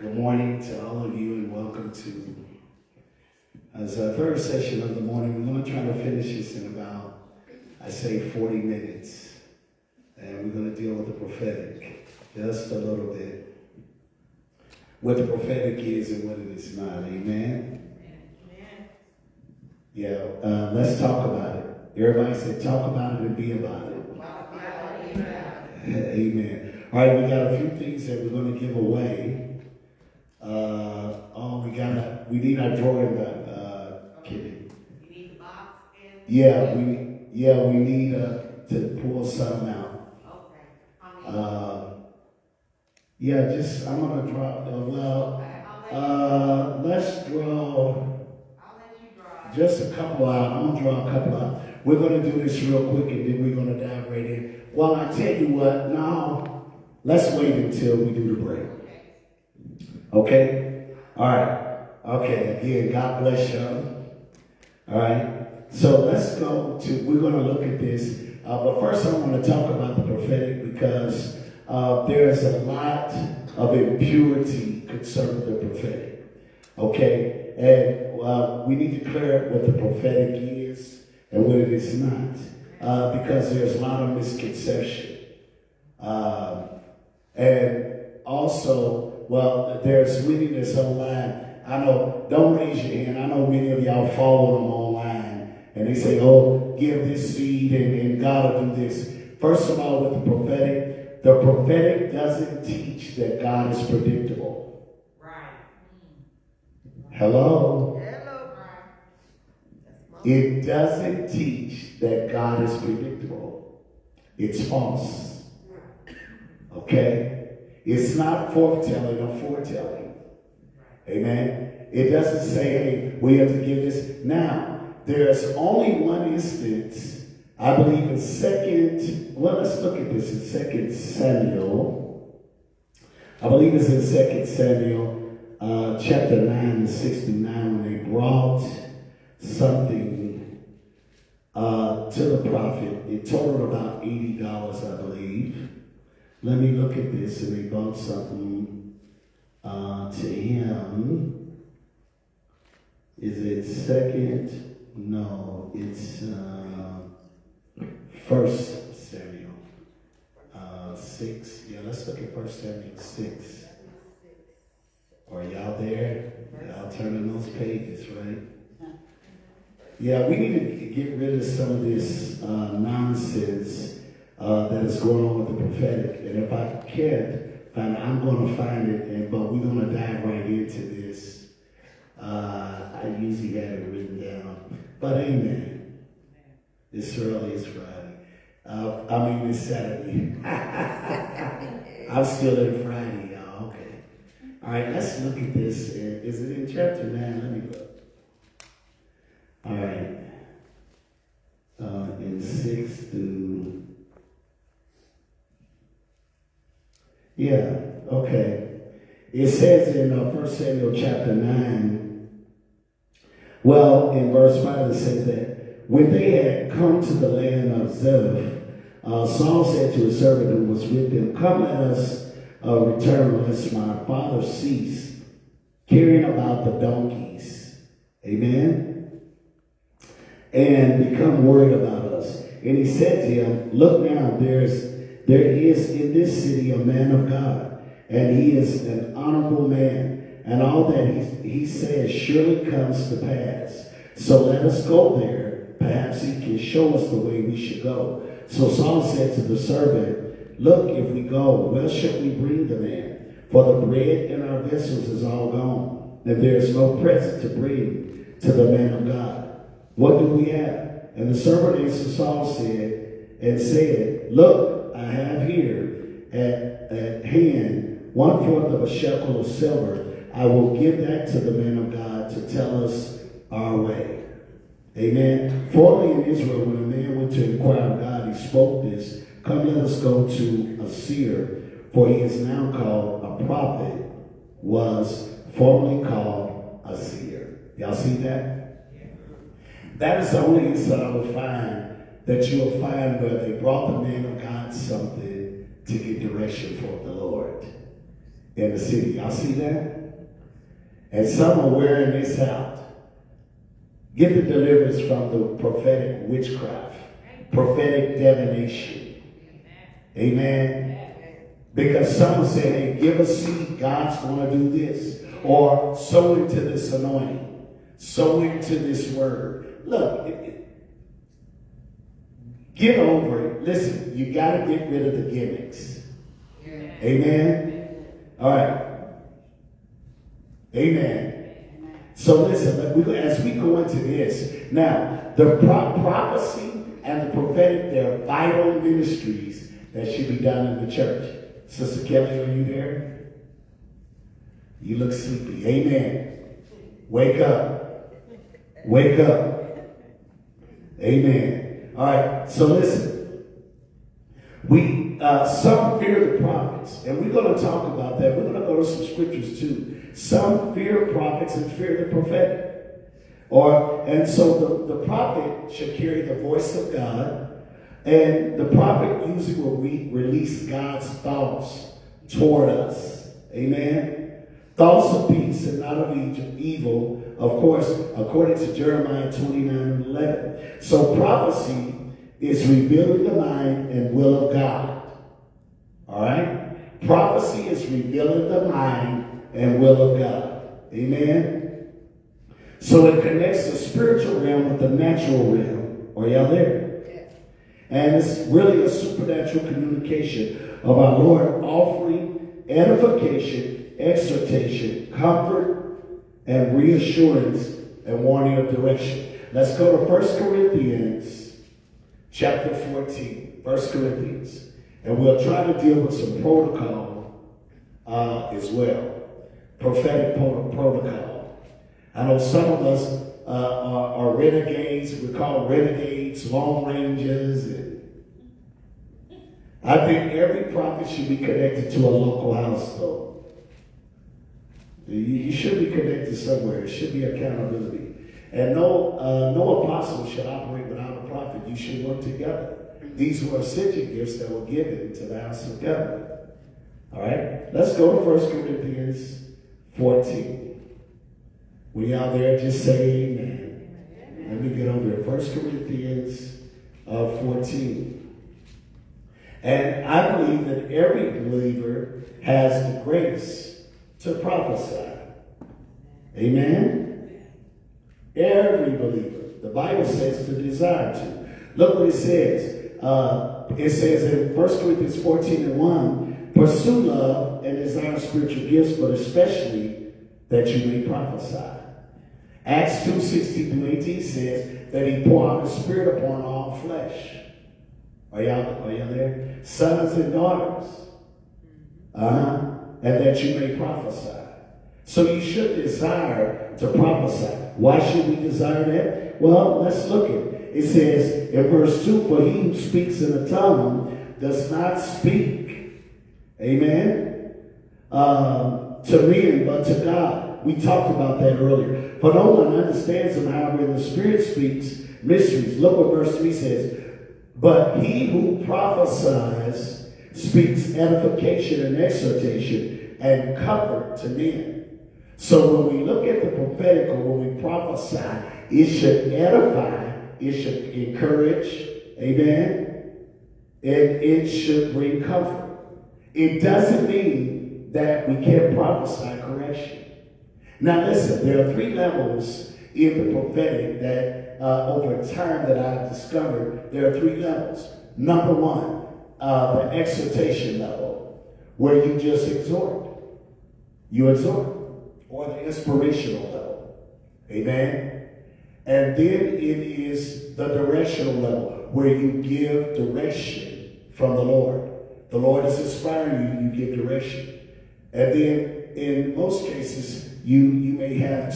Good morning to all of you and welcome to as our third session of the morning. We're going to try to finish this in about, I say, 40 minutes. And we're going to deal with the prophetic just a little bit. What the prophetic is and what it is not. Amen? Amen. Yeah, let's talk about it. Everybody say, talk about it and be about it. Amen. All right, we got a few things that we're going to give away. We need our drawing kitty. You need the box and we need to pull something out. Okay. I'm gonna draw. Let's draw. I'll let you draw. Just a couple out. I'm gonna draw a couple out. We're gonna do this real quick and then we're gonna dive right in. Well, I tell you what. Now, let's wait until we do the break. Okay? All right. Okay, again, God bless y'all. All right. So let's go to, we're going to look at this. But first I want to talk about the prophetic because there's a lot of impurity concerning the prophetic. Okay? And we need to clear up what the prophetic is and what it is not. Because there's a lot of misconception. And also, well, there's many that's online. I know, don't raise your hand. I know many of y'all follow them online. And they say, oh, give this seed and God will do this. First of all, with the prophetic doesn't teach that God is predictable. Right. Hello? Hello. It doesn't teach that God is predictable. It's false. Okay? It's not foretelling or foretelling. Amen. It doesn't say, hey, we have to give this. Now, there's only one instance, I believe in let's look at this in 2 Samuel. I believe it's in 2 Samuel chapter 9, 6 through 9, when they brought something to the prophet. It totaled about $80, I believe. Let me look at this, and they brought something to him. Is it second? No, it's 1 Samuel 6. Yeah, let's look at 1 Samuel 6. Are y'all there? Y'all turning those pages, right? Yeah, we need to get rid of some of this nonsense that is going on with the prophetic. And if I can't find it, I'm going to find it, but we're going to dive right into this. I usually have it written down. But amen. It's early, it's Friday. It's Saturday. I'm still in Friday, y'all. Okay. All right, let's look at this. Is it in chapter 9? Let me look. All right. In 6 through... Yeah, okay. It says in 1 Samuel chapter 9, well, in verse 5 it says that when they had come to the land of Zeph, Saul said to his servant who was with him, come, let us return lest my father cease carrying about the donkeys. Amen? And become worried about us. And he said to him, look now, there is in this city a man of God, and he is an honorable man, and all that he says surely comes to pass. So let us go there. Perhaps he can show us the way we should go. So Saul said to the servant, look, if we go, where shall we bring the man? For the bread in our vessels is all gone, and there is no present to bring to the man of God. What do we have? And the servant answered Saul said, look, I have here at hand 1/4 of a shekel of silver. I will give that to the man of God to tell us our way. Amen. Formerly in Israel, when a man went to inquire of God, he spoke this, come, let us go to a seer, for he is now called a prophet, was formerly called a seer. Y'all see that? Yeah. That is the only instance I will find that you'll find where they brought the man of God something to get direction for the Lord in the city. Y'all see that? And some are wearing this out. Get the deliverance from the prophetic witchcraft, prophetic divination. Amen. Because some will say, hey, give a seed, God's going to do this. Or sow into this anointing. Sow into this word. Look, get over it. Listen, you got to get rid of the gimmicks. Amen. All right. Amen. So listen, as we go into this, now, the prophecy and the prophetic, they're vital ministries that should be done in the church. Sister Kelly, are you there? You look sleepy. Amen. Wake up. Wake up. Amen. All right, so listen. Some fear the prophets, and we're going to talk about that. We're going to go to some scriptures too. Some fear prophets and fear the prophetic. And so the prophet should carry the voice of God, and the prophet usually will release God's thoughts toward us. Amen. Thoughts of peace and not of evil, of course, according to Jeremiah 29:11. So prophecy is revealing the mind and will of God. All right? Prophecy is revealing the mind and will of God. Amen? So it connects the spiritual realm with the natural realm. Are y'all there? Yes. And it's really a supernatural communication of our Lord offering edification, exhortation, comfort, and reassurance and warning of direction. Let's go to 1 Corinthians chapter 14. 1 Corinthians. And we'll try to deal with some protocol as well. Prophetic protocol. I know some of us are renegades. We're called renegades, long rangers. And I think every prophet should be connected to a local household. You should be connected somewhere. It should be accountability. And no apostle should operate without a prophet. You should work together. These were ascension gifts that were given to the house of God. All right? Let's go to 1 Corinthians 14. When y'all there, just say amen. Let me get over here. 1 Corinthians 14. And I believe that every believer has the grace to prophesy. Amen? Every believer. The Bible says to desire to. Look what it says. It says in 1 Corinthians 14:1, pursue love and desire spiritual gifts, but especially that you may prophesy. Acts 2:16-18 says that he poured out the Spirit upon all flesh. Are y'all there? Sons and daughters. And that you may prophesy. So you should desire to prophesy. Why should we desire that? Well, let's look at it. It says in verse 2, for he who speaks in a tongue does not speak, amen, to men, but to God. We talked about that earlier. For no one understands him, however, when the Spirit speaks mysteries. Look what verse 3 says. But he who prophesies speaks edification and exhortation and comfort to men. So when we look at the prophetic, or when we prophesy, it should edify, it should encourage, amen, and it should bring comfort. It doesn't mean that we can't prophesy correction. Now listen, there are 3 levels in the prophetic that over time that I've discovered. There are 3 levels. Number 1, the exhortation level, where you just exhort. You exhort. Or the inspirational level. Amen. And then it is the directional level, where you give direction from the Lord. The Lord is inspiring you, you give direction. And then in most cases, you may have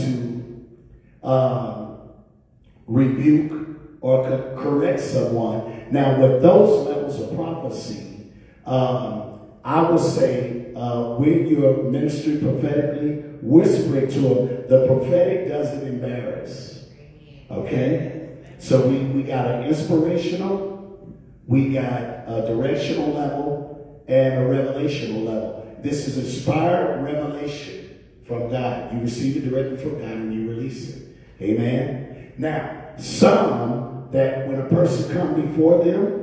to rebuke or correct someone. Now, with those levels of prophecy, I would say when you're ministering prophetically, whispering to them, the prophetic doesn't embarrass. Okay? So we got an inspirational, we got a directional level, and a revelational level. This is inspired revelation from God. You receive it directly from God and you release it. Amen. Now, some that when a person comes before them,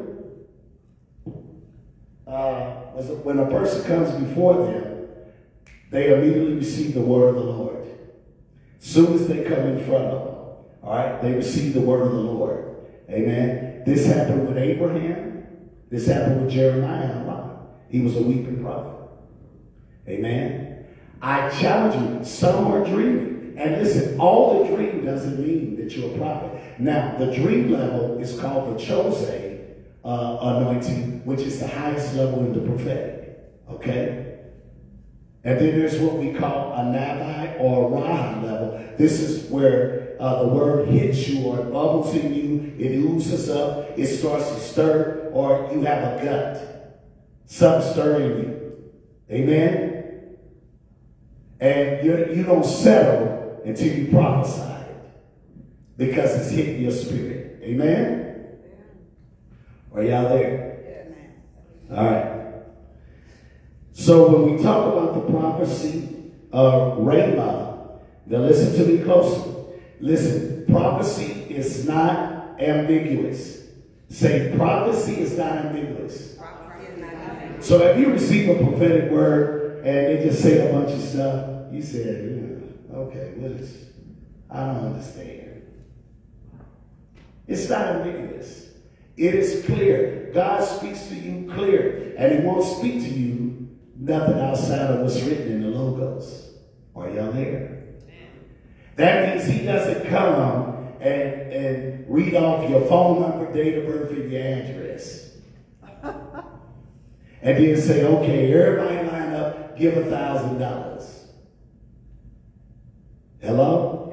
when a person comes before them, they immediately receive the word of the Lord. As soon as they come in front of them, all right, they receive the word of the Lord. Amen. This happened with Abraham. This happened with Jeremiah a lot. He was a weeping prophet. Amen. I challenge you, some are dreaming. And listen, all the dream doesn't mean that you're a prophet. Now, the dream level is called the chose anointing, which is the highest level in the prophetic. Okay? And then there's what we call a nabi or a raha level. This is where the word hits you or it bubbles in you, it oozes up, it starts to stir, or you have a gut. Something stirring you. Amen? And you don't settle until you prophesy it because it's hitting your spirit. Amen? Are y'all there? All right. So when we talk about the prophecy of Rhema, now listen to me closely. Listen, prophecy is not ambiguous. Say, prophecy is not ambiguous. So if you receive a prophetic word and they just say a bunch of stuff, you said, okay, what is, I don't understand. It's not ambiguous. It is clear. God speaks to you clear, and he won't speak to you nothing outside of what's written in the logos. Are y'all there? That means he doesn't come and read off your phone number, date of birth, and your address. And then say, okay, everybody line up, give $1,000. Hello?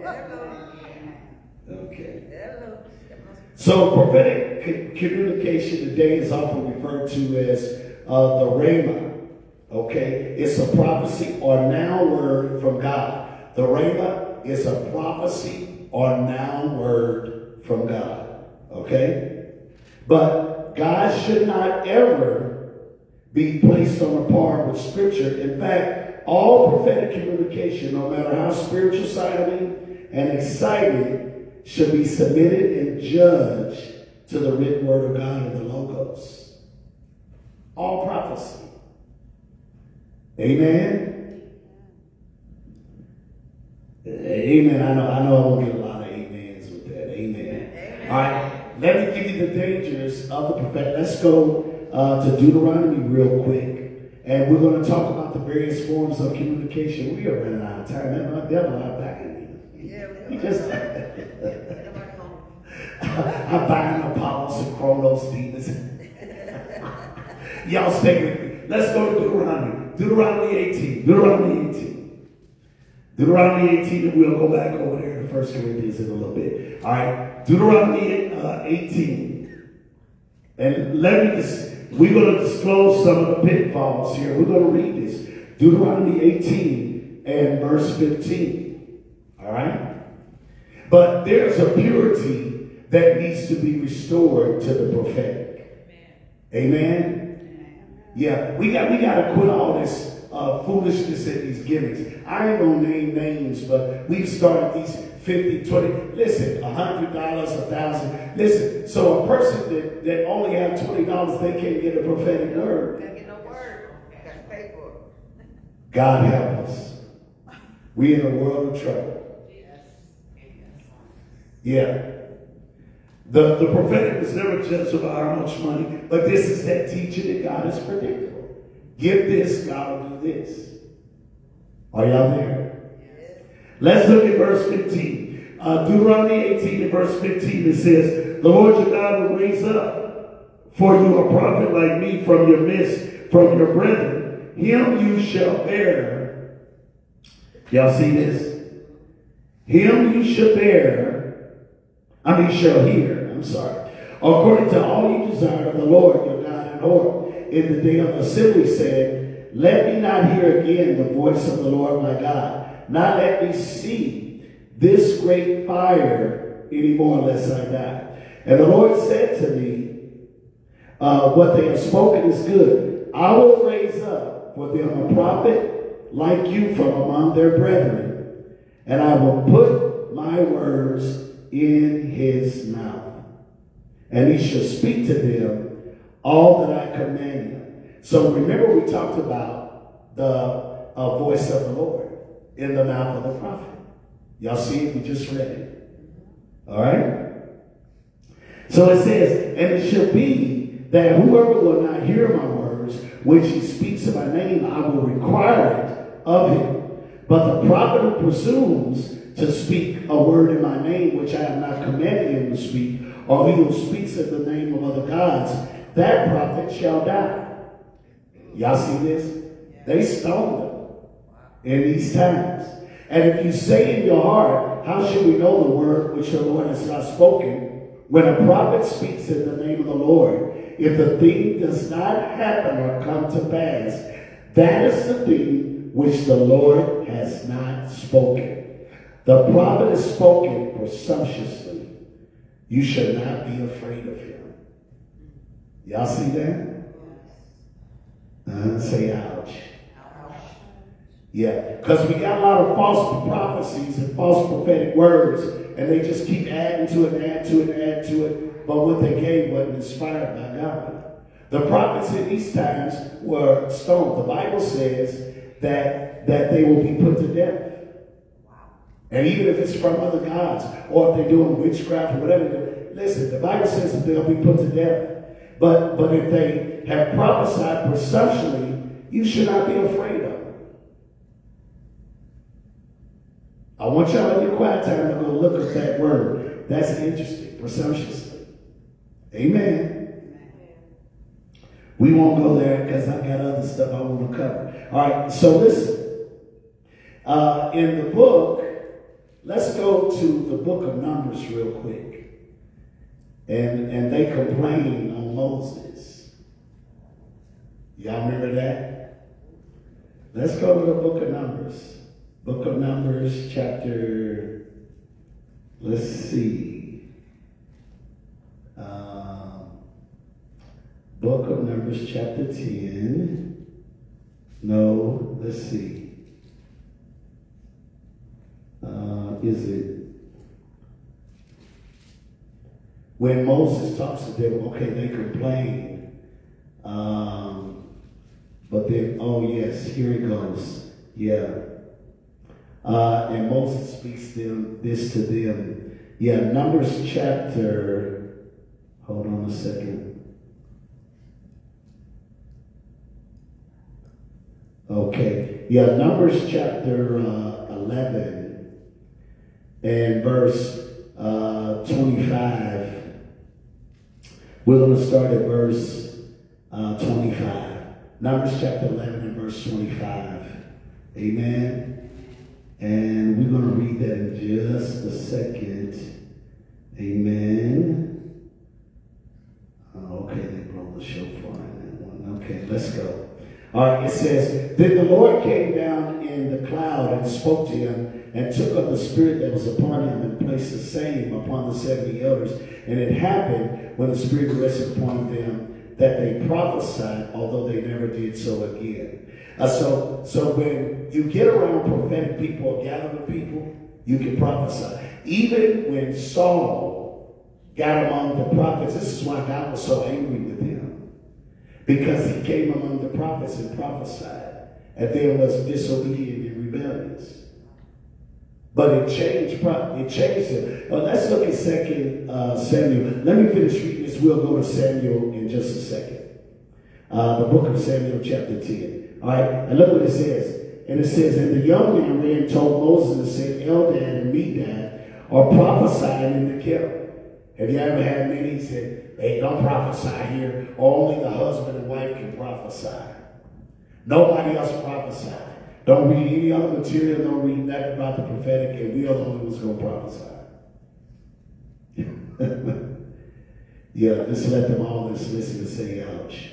Okay. So prophetic communication today is often referred to as the Rhema. Okay? It's a prophecy or noun word from God. The Rhema is a prophecy or noun word from God. Okay? But God should not ever be placed on a par with Scripture. In fact, all prophetic communication, no matter how spiritual sounding and exciting, should be submitted and judged to the written word of God and the logos. All prophecy. Amen? Amen. I know I won't get a lot of amens with that. Amen. Amen. All right. Let me give you the dangers of the prophetic. Let's go to Deuteronomy real quick. And we're going to talk about the various forms of communication. We are running out of time. That my devil out back in me. He just I'm buying Apollos and Chronos demons. Y'all stay with me. Let's go to Deuteronomy. Deuteronomy 18. Deuteronomy 18. Deuteronomy 18, and we'll go back over there to 1 Corinthians in a little bit. All right. Deuteronomy 18. And we're going to disclose some of the pitfalls here. We're going to read this. Deuteronomy 18 and verse 15. All right. But there's a purity that needs to be restored to the prophetic. Amen? Yeah, we got to quit all this foolishness and these gimmicks. I ain't going to name names, but we've started these 50, 20, listen, $100, $1,000. Listen, so a person that only have $20, they can't get a prophetic word. Can't get no word. Got to pay for it. God help us. We're in a world of trouble. Yeah. The prophetic was never judged about how much money, but this is that teaching that God is predictable. Give this, God will do this. Are y'all there? Yes. Let's look at verse 15. Deuteronomy 18 and verse 15, it says, the Lord your God will raise up for you a prophet like me from your midst, from your brethren. Him you shall bear. Y'all see this? Him you shall bear. Shall hear, according to all you desire of the Lord your God in order. In the day of assembly said, let me not hear again the voice of the Lord my God. Not let me see this great fire anymore lest I die. And the Lord said to me, what they have spoken is good. I will raise up for them a prophet like you from among their brethren, and I will put my words in his mouth, and he shall speak to them all that I command him. So remember we talked about the voice of the Lord in the mouth of the prophet. Y'all see it? We just read it. All right? So it says, and it shall be that whoever will not hear my words, which he speaks in my name, I will require it of him. But the prophet who presumes to speak a word in my name, which I have not commanded him to speak, or he who speaks in the name of other gods, that prophet shall die. Y'all see this? They stoned them in these times. And if you say in your heart, how should we know the word which the Lord has not spoken? When a prophet speaks in the name of the Lord, if the thing does not happen or come to pass, that is the thing which the Lord has not spoken. The prophet is spoken presumptuously. You should not be afraid of him. Y'all see that? Say ouch. Yeah, because we got a lot of false prophecies and false prophetic words, and they just keep adding to it and add to it and add to it, but what they gave wasn't inspired by God. The prophets in these times were stoned. The Bible says that they will be put to death. And even if it's from other gods, or if they're doing witchcraft or whatever, listen, the Bible says that they'll be put to death. But if they have prophesied presumptuously, you should not be afraid of them. I want y'all in your quiet time to go look at that word. That's interesting, presumptuously. Amen. We won't go there because I got other stuff I want to cover. All right, so listen. In the book, let's go to the book of Numbers real quick. And they complain on Moses. Y'all remember that? Let's go to the book of Numbers. Book of Numbers, chapter, let's see. Book of Numbers, chapter 10. No, let's see. Is it? When Moses talks to them, okay, they complain. But then, oh yes, here it goes. Yeah. And Moses speaks this to them. Yeah, Numbers chapter, hold on a second. Okay, yeah, Numbers chapter 11 and verse 25. We're going to start at verse 25. Numbers chapter 11 and verse 25. Amen. And we're going to read that in just a second. Amen. Okay, they blow the shofar in that one. Okay, let's go. All right, it says, then the Lord came down in the cloud and spoke to him and took up the spirit that was upon him and placed the same upon the 70 elders. And it happened when the spirit rested upon them that they prophesied, although they never did so again. So when you get around prophetic people or gather with people, you can prophesy. Even when Saul got among the prophets, this is why God was so angry with him. Because he came among the prophets and prophesied, and they was disobedient and rebellious. But it changed him. Let's look at 2 Samuel. Let me finish reading this. We'll go to Samuel in just a second. The book of Samuel, chapter 10. All right, and look what it says. And it says, and the young man ran and told Moses and said, Eldad and Medad are prophesying in the kettle. Have you ever had many said, hey, don't prophesy here. Only the husband and wife can prophesy. Nobody else prophesy. Don't read any other material. Don't read nothing about the prophetic, and we are the only ones going to prophesy. Yeah, just let them all just listen and say, ouch.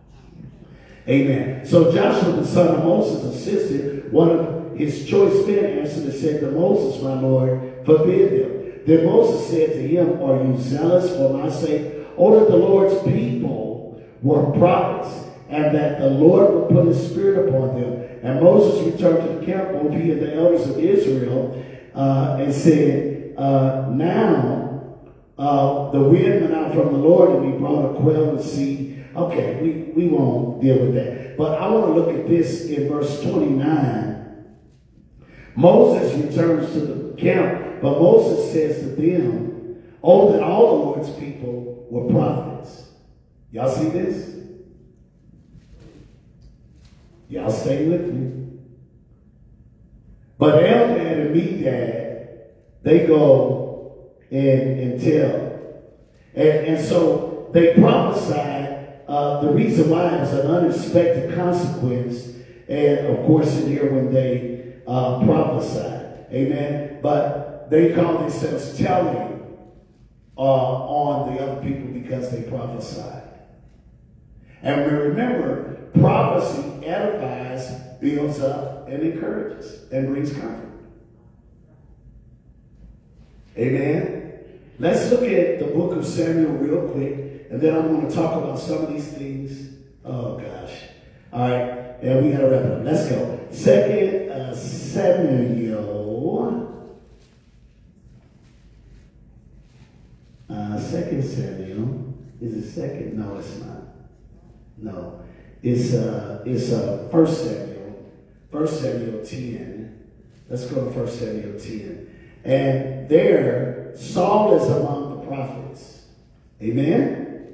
Amen. So Joshua, the son of Moses, assisted. One of his choice men answered and said to Moses, my Lord, forbid them. Then Moses said to him, are you zealous for my sake? Oh, that the Lord's people were prophets, and that the Lord would put his spirit upon them, And Moses returned to the camp, both he and the elders of Israel, and said, now the wind went out from the Lord, and he brought a quail and sea. Okay, we won't deal with that. But I want to look at this in verse 29. Moses returns to the camp, but Moses says to them, oh, that all the Lord's people were prophets. Y'all see this? Y'all stay with me. But Eldad and Medad, they go and tell. And so they prophesied. The reason why it was an unexpected consequence, and of course in here when they prophesied. Amen. But they call themselves telling on the other people because they prophesied. And remember, prophecy edifies, builds up, and encourages, and brings comfort. Amen? Let's look at the book of Samuel real quick, and then I'm going to talk about some of these things. Oh, gosh. All right, and we got to wrap it up. Let's go. 2 Samuel. 2 Samuel. Is it second? No, it's not. No. It's 1 Samuel. 1 Samuel 10. Let's go to 1 Samuel 10. And there, Saul is among the prophets. Amen?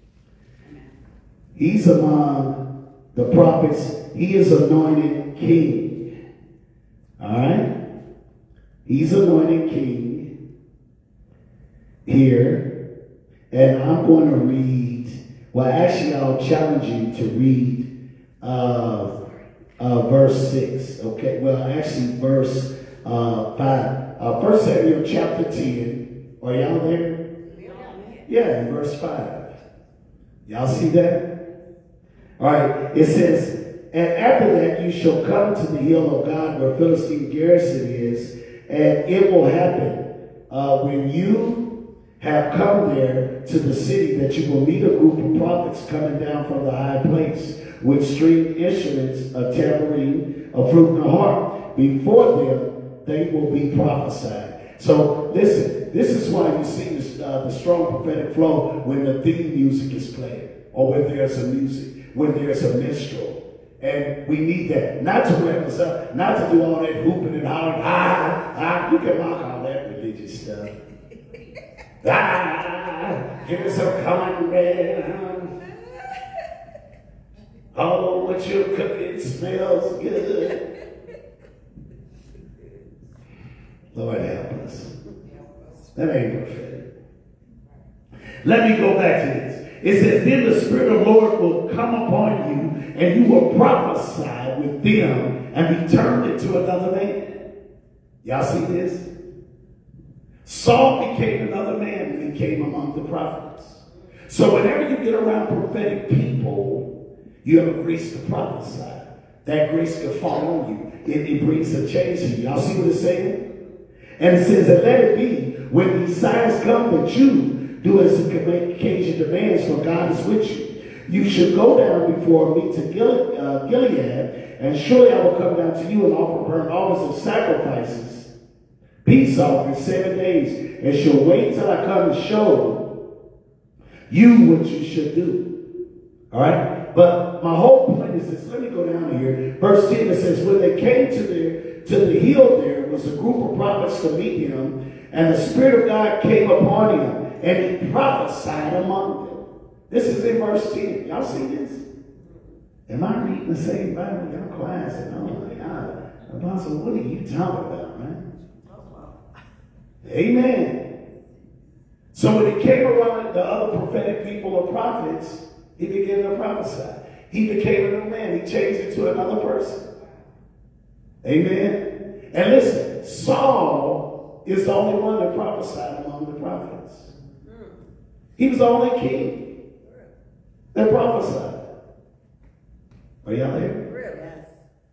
He's among the prophets. He is anointed king. All right? He's anointed king here. And I'm going to read, well, actually, I'll challenge you to read verse 6. Okay, well, actually, verse 5. 1 Samuel chapter 10. Are y'all there? Yeah, in verse 5. Y'all see that? All right, it says, and after that you shall come to the hill of God where Philistine garrison is, and it will happen when you have come there to the city that you will meet a group of prophets coming down from the high place with stringed instruments, a tambourine, a flute, and a harp. Before them, they will be prophesied. So listen, this is why you see the strong prophetic flow when the theme music is playing, or when there's a music, when there's a minstrel. And we need that, not to wrap us up, not to do all that hooping and hollering. You can mock all that religious stuff. Give us some cornbread. Oh, what you're cooking smells good. Lord help us. That ain't prophetic. Let me go back to this. It says, then the Spirit of the Lord will come upon you, and you will prophesy with them and be turned into another man. Y'all see this? Saul became another man when he came among the prophets. So whenever you get around prophetic people, you have a grace to prophesy. That grace can fall on you. It brings a change to you. Y'all see what it's saying? And it says, and let it be, when these signs come that you do as you can make occasion demands, for God is with you. You should go down before me to Gilead, and surely I will come down to you and offer burnt offerings of sacrifices, peace offerings 7 days, and shall wait till I come and show you what you should do. All right? But my whole point is this. Let me go down here. Verse 10, it says, when they came to the hill, there was a group of prophets to meet him, and the Spirit of God came upon him, and he prophesied among them. This is in verse 10. Y'all see this? Am I reading the same Bible? Y'all quiet. Oh my God. Apostle, what are you talking about, man? Amen. So when he came around the other prophetic people or prophets, he began to prophesy. He became a new man. He changed into another person. Amen. And listen, Saul is the only one that prophesied among the prophets. He was the only king that prophesied. Are y'all there?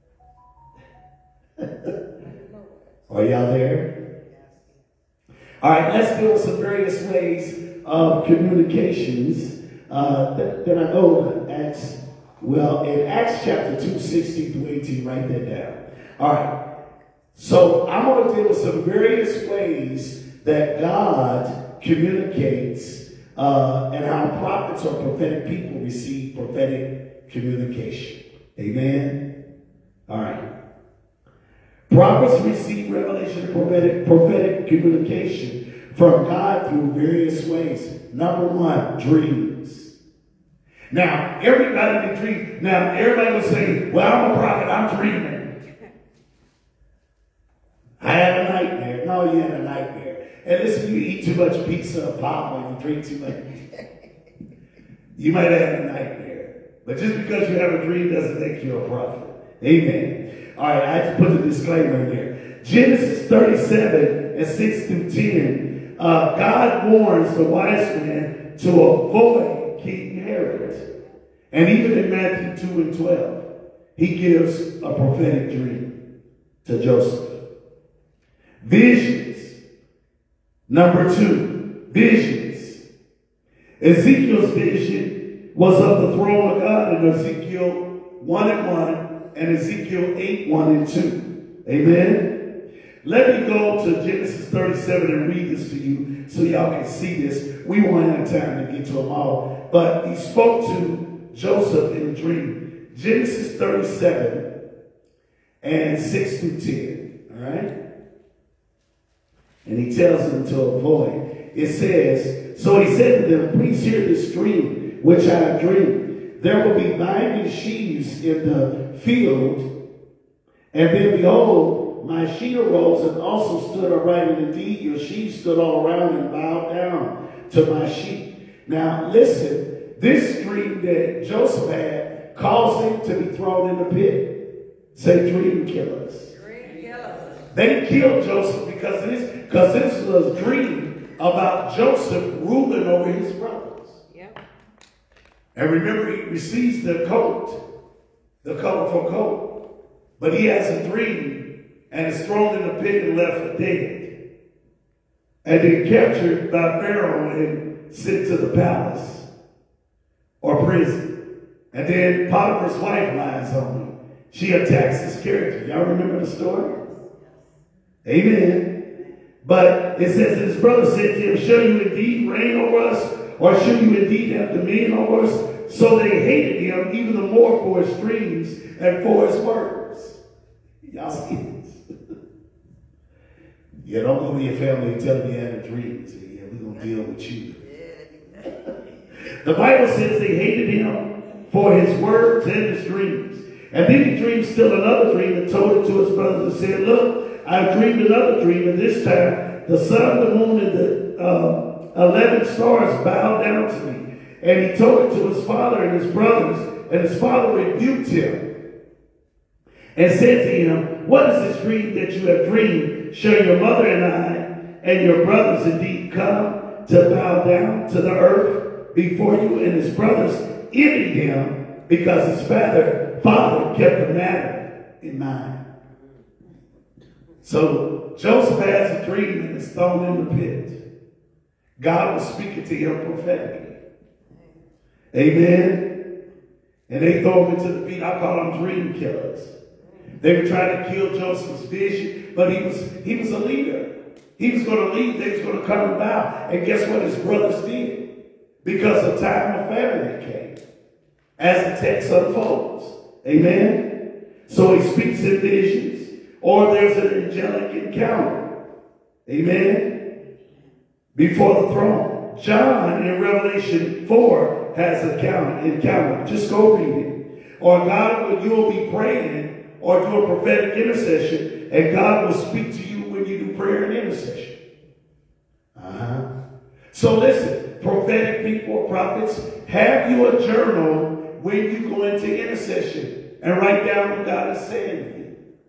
Yes. Are y'all there? All right, let's deal with some various ways of communications. Then I go to Acts Well, in Acts chapter 2, 16 through 18, write that down. All right. So I'm going to deal with some various ways that God communicates and how prophets or prophetic people receive prophetic communication. Amen? All right. Prophets receive revelation and prophetic communication from God through various ways. Number one, dreams. Now, everybody can dream. Now, everybody will say, well, I'm a prophet, I'm dreaming. I had a nightmare. No, you had a nightmare. And listen, you eat too much pizza or pop or you drink too much. You might have a nightmare. But just because you have a dream doesn't make you a prophet. Amen. All right, I have to put the disclaimer in there. Genesis 37 and 6 through 10. God warns the wise man to avoid King Herod. And even in Matthew 2 and 12, he gives a prophetic dream to Joseph. Visions. Number 2, visions. Ezekiel's vision was of the throne of God in Ezekiel 1 and 1 and Ezekiel 8, 1 and 2. Amen? Let me go to Genesis 37 and read this to you so y'all can see this. We won't have time to get to them all. But he spoke to Joseph in a dream. Genesis 37 and 6 through 10. All right? And he tells them to avoid. It says, so he said to them, please hear this dream which I have dreamed. There will be binding sheaves in the field. And then behold, my sheep arose and also stood upright. And indeed, your sheep stood all around and bowed down to my sheep. Now listen, this dream that Joseph had caused him to be thrown in the pit. Say dream killers. Dream killers. They killed Joseph because this was a dream about Joseph ruling over his brothers. Yep. And remember, he receives the coat, the colorful coat. But he has a dream and is thrown in the pit and left for dead. And then captured by Pharaoh and sent to the palace or prison. And then Potiphar's wife lies on him. She attacks his character. Y'all remember the story? Amen. But it says that his brother said to him, shall you indeed reign over us, or shall you indeed have dominion over us? So they hated him even the more for his dreams and for his words. Y'all see this? Yeah, don't go to your family and tell them you had a dream. Say, yeah, we're going to deal with you. The Bible says they hated him for his words and his dreams. And then he dreamed still another dream and told it to his brothers and said, look, I dreamed another dream, and this time the sun, the moon, and the 11 stars bowed down to me. And he told it to his father and his brothers, and his father rebuked him and said to him, what is this dream that you have dreamed? Shall your mother and I and your brothers indeed come to bow down to the earth before you? And his brothers envied him because his father kept the matter in mind. So Joseph has a dream and is thrown in the pit. God was speaking to him prophetically. Amen. And they throw him into the pit. I call them dream killers. They were trying to kill Joseph's vision, but he was a leader. He was going to lead. They was going to come and bow. And guess what his brothers did? Because a time of famine came. As the text unfolds. Amen. So he speaks in visions. Or there's an angelic encounter. Amen. Before the throne. John in Revelation 4 has an encounter. Just go read it. Or God, you'll be praying or do a prophetic intercession, and God will speak to you when you do prayer and intercession. So listen, prophetic people or prophets, have you a journal when you go into intercession and write down what God is saying to you.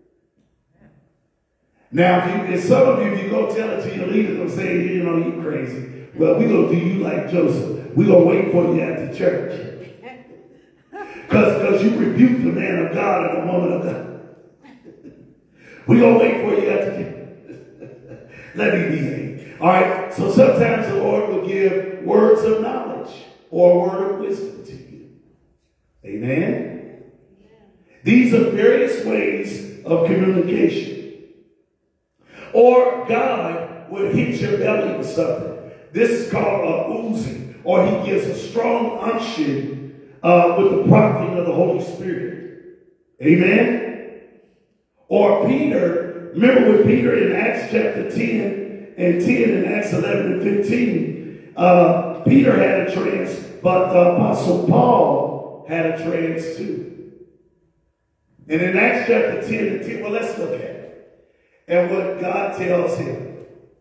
Now, if some of you, if you go tell it to your leaders, they'll say, you know, you crazy. Well, we're going to do you like Joseph. We're going to wait for you at the church. Because you rebuked the man of God and the woman of God. We're going to wait for you at the church. Let me behave. All right, so sometimes the Lord will give words of knowledge or a word of wisdom to you. Amen? These are various ways of communication. Or God would hit your belly with something. This is called a oozing. Or he gives a strong unction with the prompting of the Holy Spirit. Amen? Or Peter, remember with Peter in Acts chapter 10 and 10 and Acts 11 and 15, Peter had a trance, but the Apostle Paul had a trance too. And in Acts chapter 10 and 10, well, let's look at it. And what God tells him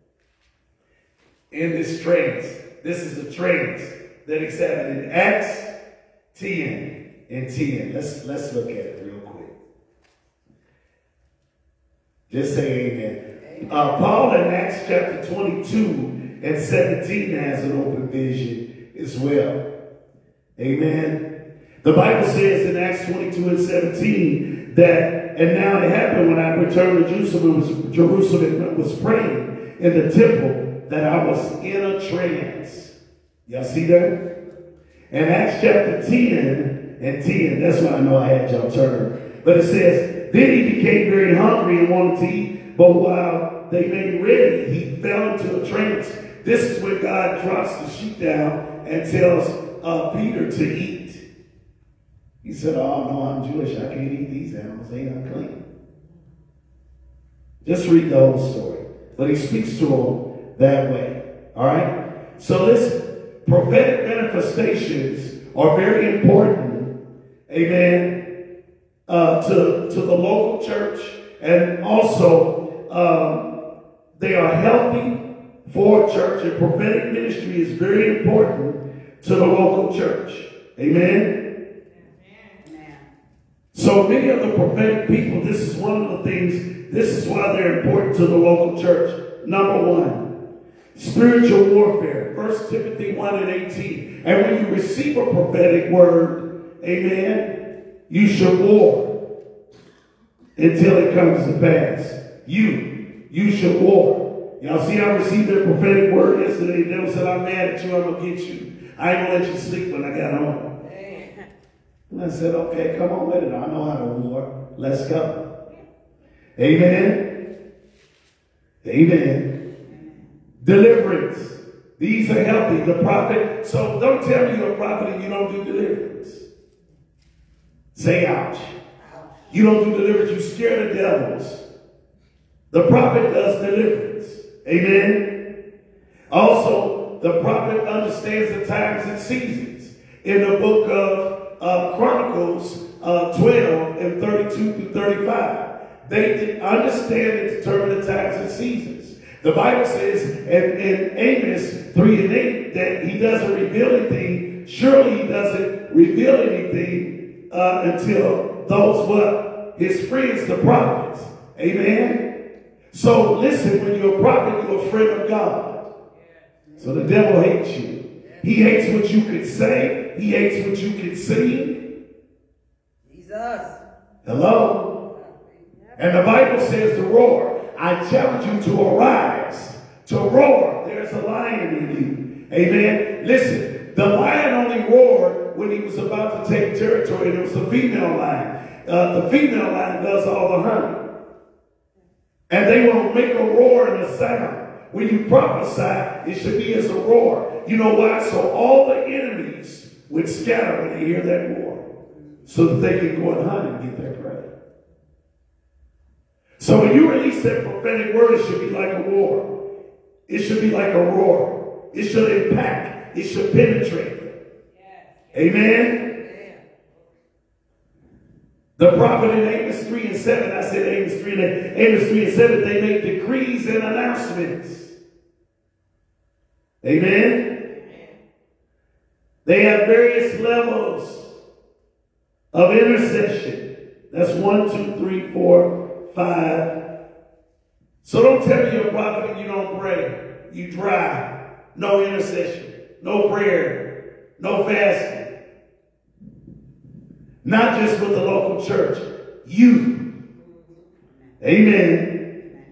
in this trance. This is a trance that he's having in Acts 10 and 10. Let's look at it real quick. Just say amen. Paul in Acts chapter 22 and 17 has an open vision as well. Amen. The Bible says in Acts 22 and 17 that, and now it happened when I returned to Jerusalem and was praying in the temple that I was in a trance. Y'all see that? In Acts chapter 10 and 10, that's why I know I had y'all turn. But it says, then he became very hungry and wanted to eat, but while they made ready, he fell into a trance. This is when God drops the sheet down and tells Peter to eat. He said, oh, no, I'm Jewish. I can't eat these animals. They ain't unclean. Just read the whole story. But he speaks to them that way. All right? So listen. Prophetic manifestations are very important, amen, to the local church. And also, they are healthy for church. And prophetic ministry is very important to the local church. Amen? Amen. So many of the prophetic people, this is one of the things, this is why they're important to the local church. Number one, spiritual warfare. 1 Timothy 1 and 18. And when you receive a prophetic word, amen, you should war until it comes to pass. You should war. Y'all see I received a prophetic word yesterday. The devil said, I'm mad at you, I'm going to get you. I ain't going to let you sleep when I got home. And I said, okay, come on with it. I know how to war. Let's go. Amen. Amen. Deliverance. These are healthy. The prophet. So don't tell me you're a prophet and you don't do deliverance. Say ouch. You don't do deliverance. You scare the devils. The prophet does deliverance. Amen. Also, the prophet understands the times and seasons. In the book of Chronicles 12 and 32 through 35, they understand and determine the times and seasons. The Bible says in Amos 3 and 8 that he doesn't reveal anything. Surely he doesn't reveal anything until those were his friends, the prophets. Amen? So listen, when you're a prophet, you're a friend of God. So the devil hates you. He hates what you can say. He hates what you can sing. Jesus. Hello? And the Bible says to roar. I challenge you to arise, to roar. There's a lion in you. Amen. Listen, the lion only roared when he was about to take territory. And it was a female lion. The female lion does all the hunting. And they will make a roar and a sound. When you prophesy, it should be as a roar. You know why? So all the enemies would scatter when they hear that roar. So that they can go and hunt and get their prey. So when you release that prophetic word, it should be like a roar. It should be like a roar. It should impact. It should penetrate. Amen? The prophet in Amos 3 and 7, I said Amos 3 and 7, they make decrees and announcements. Amen? They have various levels of intercession. That's 1, 2, 3, 4, 5. So don't tell me you're a prophet and you don't pray. You dry. No intercession. No prayer. No fasting. Not just with the local church. You. Amen.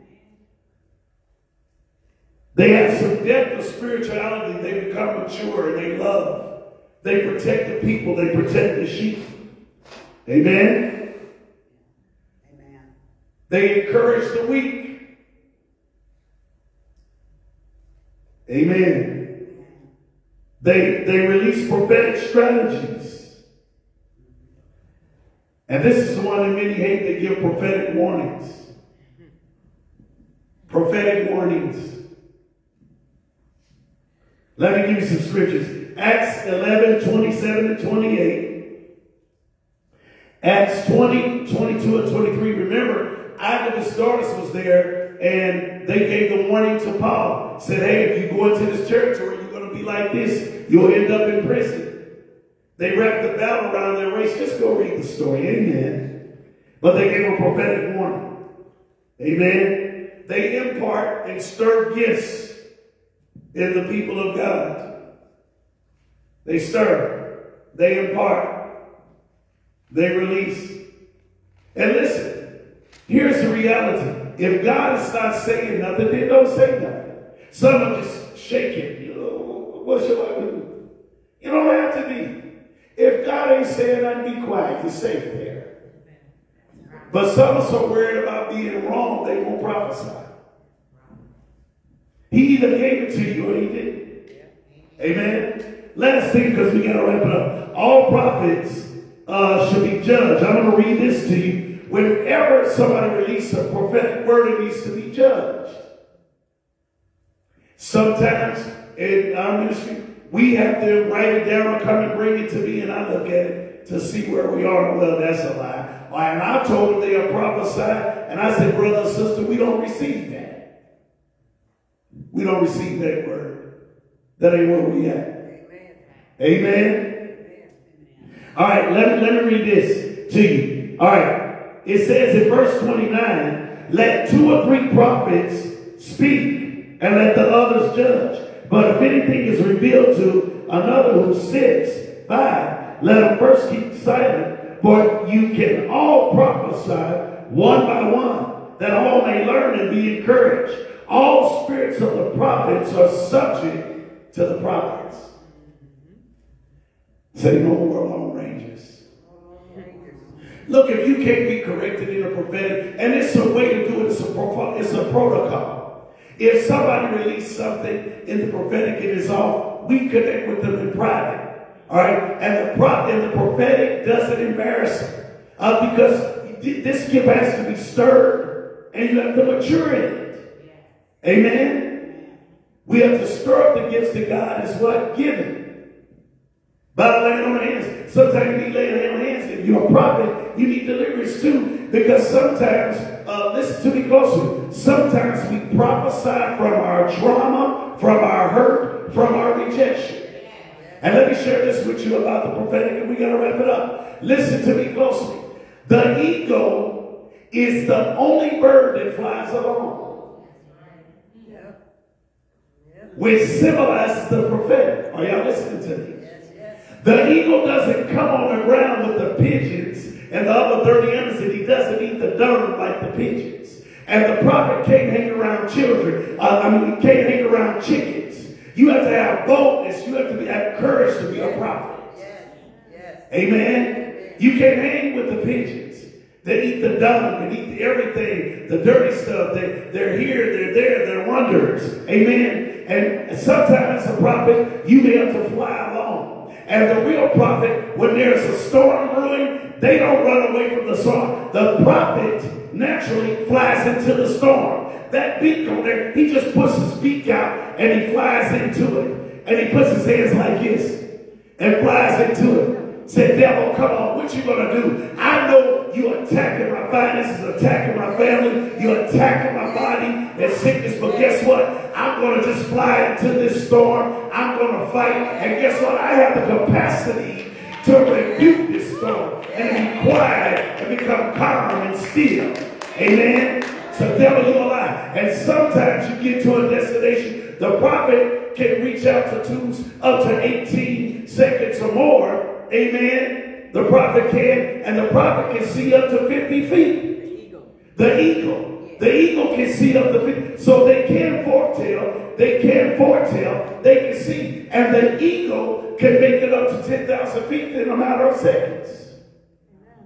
They have some depth of spirituality. They become mature and they love. They protect the people. They protect the sheep. Amen. Amen. They encourage the weak. Amen. They release prophetic strategies. And this is the one that many hate. They give prophetic warnings. Prophetic warnings. Let me give you some scriptures. Acts 11, 27 and 28. Acts 20, 22 and 23. Remember, Agabus was there, and they gave the warning to Paul. Said, hey, if you go into this territory, you're going to be like this. You'll end up in prison. They wrapped the battle around their waist. Just go read the story. Amen. But they gave a prophetic warning. Amen. They impart and stir gifts in the people of God. They stir. They impart. They release. And listen, here's the reality. If God is not saying nothing, then don't say nothing. Some are just shaking. You know, what shall I do? You don't have to be. If God ain't saying nothing, be quiet. You're safe there. But some are so worried about being wrong, they won't prophesy. He either gave it to you or he didn't. Amen. Last thing, because we got to wrap it up. All prophets should be judged. I'm going to read this to you. Whenever somebody releases a prophetic word, it needs to be judged. Sometimes in our ministry, we have to write it down or come and bring it to me, and I look at it to see where we are. Well, that's a lie. And I told them they are prophesied, and I said, brother and sister, we don't receive that. We don't receive that word. That ain't where we at. Amen. Amen. All right, let me read this to you. All right, it says in verse 29, let 2 or 3 prophets speak, and let the others judge. But if anything is revealed to another who sits by, let him first keep silent. For you can all prophesy one by one, that all may learn and be encouraged. All spirits of the prophets are subject to the prophets. Say no more long rangers. Look, if you can't be corrected in a prophetic, and it's a way to do it, it's a protocol. If somebody released something in the prophetic and it's off, we connect with them in private. All right? And the prophetic doesn't embarrass them. Because this gift has to be stirred and you have to mature in it. Amen? We have to stir up the gifts that God is what? Given. By laying on hands. Sometimes you need laying on hands. If you're a prophet, you need deliverance too. Because sometimes, listen to me closely, sometimes we prophesy from our trauma, from our hurt, from our rejection. And let me share this with you about the prophetic, and we got to wrap it up. Listen to me closely. The eagle is the only bird that flies alone. Which symbolizes the prophetic. Are y'all listening to me? The eagle doesn't come on the ground with the pigeons and the other 30 others, and he doesn't eat the dung like the pigeons. And the prophet can't hang around children. He can't hang around chickens. You have to have boldness. You have to have courage to be a prophet. Yes. Amen. You can't hang with the pigeons. They eat the dung, they eat everything, the dirty stuff. They're here, they're there, they're wanderers. Amen. And sometimes as a prophet, you may have to fly along. And the real prophet, when there's a storm brewing, they don't run away from the storm. The prophet naturally flies into the storm. That beak on there, he just puts his beak out and he flies into it. And he puts his hands like this and flies into it. Say, devil, come on, what you gonna do? I know you're attacking my finances, attacking my family, you're attacking my body and sickness, but guess what? I'm gonna just fly into this storm. I'm gonna fight, and guess what? I have the capacity to rebuke this storm and be quiet and become calm and still. Amen. So devil, you're a lie. And sometimes you get to a destination. The prophet can reach altitudes up to 18 seconds or more. Amen. The prophet can, and the prophet can see up to 50 feet. The eagle can see up to 50. So they can foretell, they can see. And the eagle can make it up to 10,000 feet in a matter of seconds.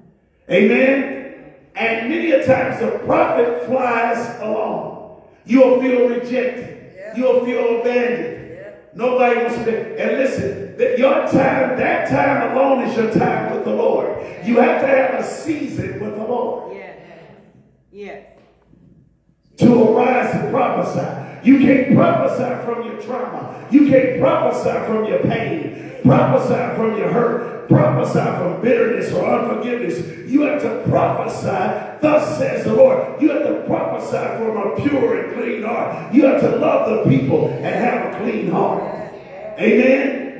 Amen? And many a times the prophet flies alone. You'll feel rejected. You'll feel abandoned. Nobody wants to. And listen, your time, that time alone is your time with the Lord. You have to have a season with the Lord. Yeah. To arise and prophesy. You can't prophesy from your trauma. You can't prophesy from your pain. Prophesy from your hurt. Prophesy from bitterness or unforgiveness. You have to prophesy, thus says the Lord. You have to prophesy from a pure and clean heart. You have to love the people and have a clean heart. Amen?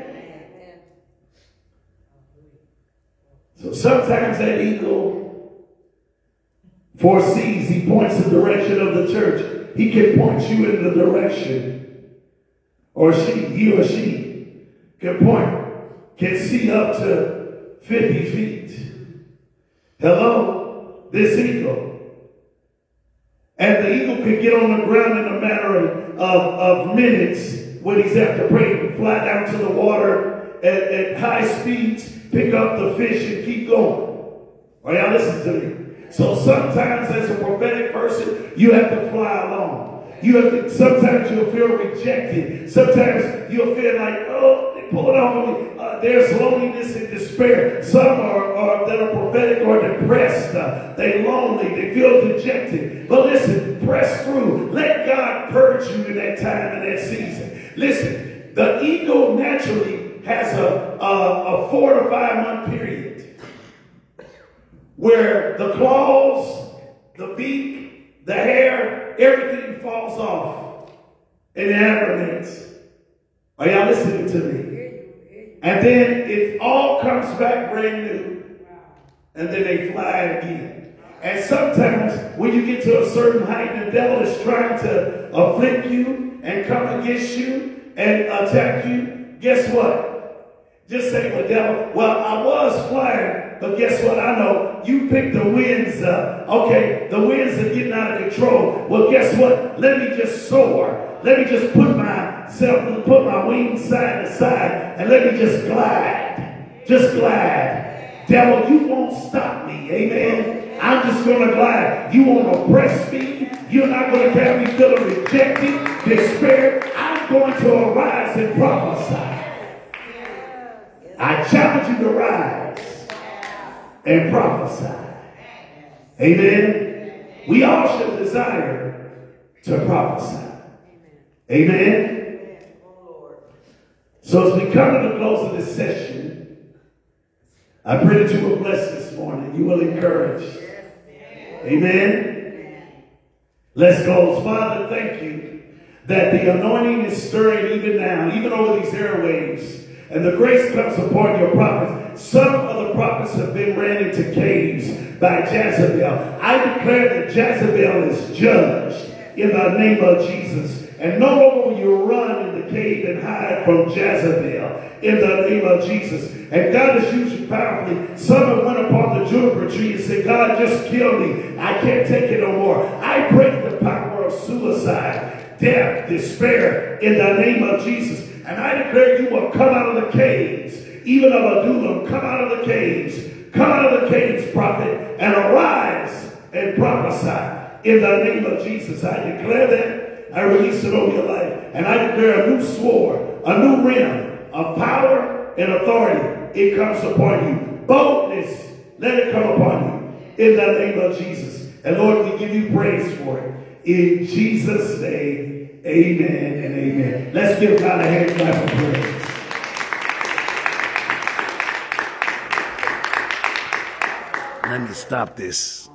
So sometimes that eagle foresees, he points the direction of the church. He can point you in the direction, or he or she can see up to 50 feet. Hello? This eagle. And the eagle can get on the ground in a matter of minutes when he's after praying, fly down to the water at high speeds, pick up the fish and keep going. Are y'all listening to me? So sometimes as a prophetic person, you have to fly along. Sometimes you'll feel rejected. Sometimes you'll feel like, oh, they pull it off of me. There's loneliness and despair. Some are that are prophetic or depressed. They're lonely. They feel dejected. But listen, press through. Let God purge you in that time and that season. Listen, the eagle naturally has a 4 to 5 month period where the claws, the beak, the hair, everything falls off and it hibernates. Are y'all listening to me? And then it all comes back brand new. And then they fly again. And sometimes when you get to a certain height, the devil is trying to afflict you and come against you and attack you. Guess what? Just say, well, devil, well, I was flying, but guess what? I know you picked the winds up. Okay, the winds are getting out of control. Well, guess what? Let me just soar. Let me just put my wings side to side, and let me just glide. Just glide. Devil, you won't stop me. Amen. I'm just going to glide. You won't oppress me. You're not going to have me feeling rejected, despair. I'm going to arise and prophesy. I challenge you to rise and prophesy. Amen. We all should desire to prophesy. Amen. So as we come to the close of this session, I pray that you will bless this morning. You will encourage. Amen. Let's go. Father, thank you that the anointing is stirring even now, even over these airwaves. And the grace comes upon your prophets. Some of the prophets have been ran into caves by Jezebel. I declare that Jezebel is judged in the name of Jesus. And no longer will you run in the cave and hide from Jezebel in the name of Jesus. And God has used you powerfully. Some have went upon the juniper tree and said, God, just kill me. I can't take it no more. I break the power of suicide, death, despair in the name of Jesus. And I declare you will come out of the caves, even of Adullam, come out of the caves. Come out of the caves, prophet, and arise and prophesy in the name of Jesus. I declare that. I release it over your life. And I declare a new sword, a new realm of power and authority. It comes upon you. Boldness, let it come upon you in the name of Jesus. And Lord, we give you praise for it. In Jesus' name. Amen and amen. Let's give God a hand clap of praise. Let me stop this.